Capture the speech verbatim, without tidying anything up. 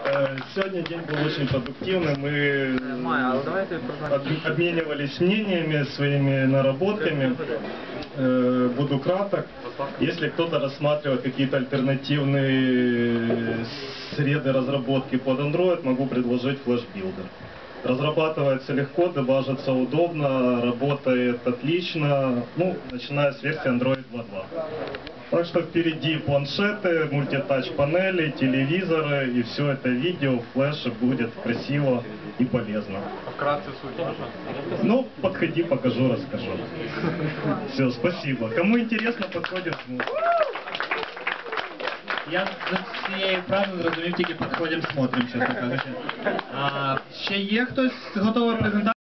Сегодня день был очень продуктивный. Мы обменивались мнениями, своими наработками. Буду краток. Если кто-то рассматривает какие-то альтернативные среды разработки под Android, могу предложить Flash Builder. Разрабатывается легко, дебажится удобно, работает отлично, ну, начиная с версии Android два точка два. Так что впереди планшеты, мультитач панели, телевизоры, и все это видео, флеши будет красиво и полезно. Вкратце суть можно? Ну, подходи, покажу, расскажу. Все, спасибо. Кому интересно, подходит. Я за цією фразою зрозумів, тільки підходимо, смотримо, чесно кажучи. А ще є хтось готовий презентацію?